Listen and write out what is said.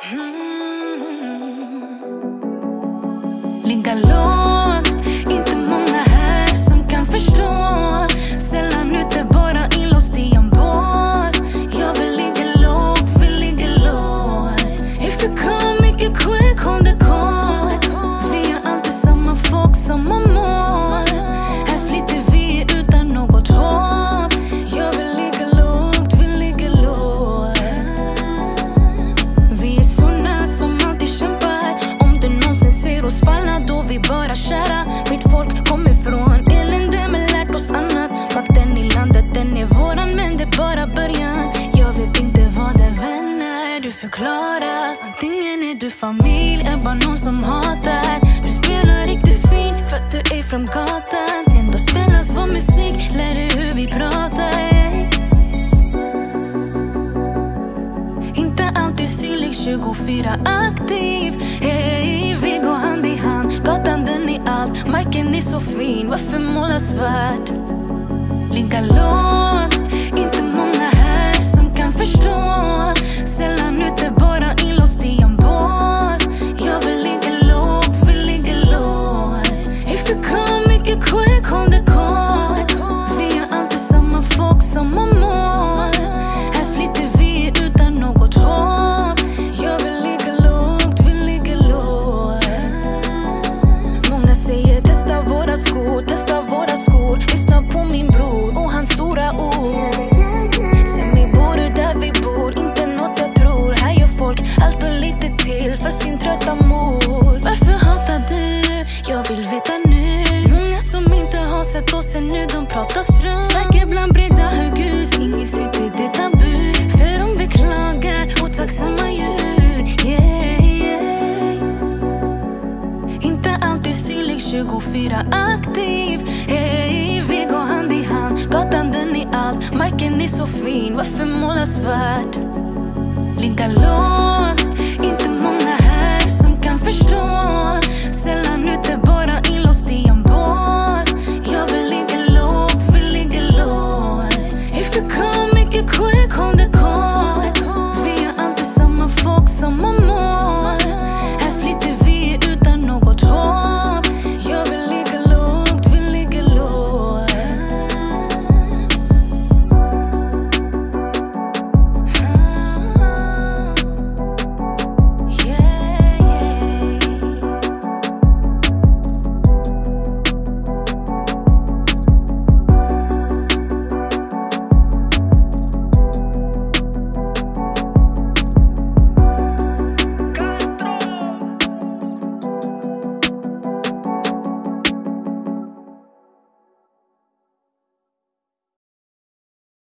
Ligga lågt, inte många här som kan förstå. Sällan ute, bara inlåst i en båt. Jag vill ligga lågt, vill ligga lågt. If you come, make it quick, hold the call. Vi har alltid samma folk, samma mål. Här sliter vi utan något hopp. Jag vill ligga lågt, vill ligga lågt. Vi är såna som alltid kämpar. Om du någonsin ser oss falla, då vi bara kära. Mitt folk kommer från elände men lärt oss annat. Makten i landet, den är våran, men det är bara början. Jag vet inte vad det vänner du förklarar. Antingen är du familj, är bara någon som hatar. Du spelar riktigt fin för att du är från gatan. Ändå spelas vår musik, lär dig hur vi pratar. Inte alltid syrlig, 24 aktiv. Hey, vi går hand i hand. Gatan den är allt, marken är så fin. Varför måla svart? Ligga lågt, inte många här som kan förstå. Sällan ute, bara inlåst i en båt. Jag vill ligga lågt, vill ligga lågt. If you come, make it quick, hold the call. Vi har alltid samma folk, samma mål. Här sliter vi utan något hopp. Jag vill ligga lågt, vill ligga lågt. Många säger testa våra skor, testa våra skor. Lyssna på min bror och hans stora ord. Sen vi bor där vi bor, inte något jag tror. Här gör folk allt och lite till för sin trötta mor. Varför hatar du? Jag vill veta nu. Många som inte har sett oss ännu, de pratar strunt. Säkert bland breda höghus, ingen sitter, det tabu. För om vi klagar, otacksamma djur. Yeah, yeah. Inte alltid syrlig, 24 aktiv. Hey, vi går hand i hand. Gatan den är allt, marken är så fin. Varför måla svart? Ligga lågt, inte många här som kan förstå.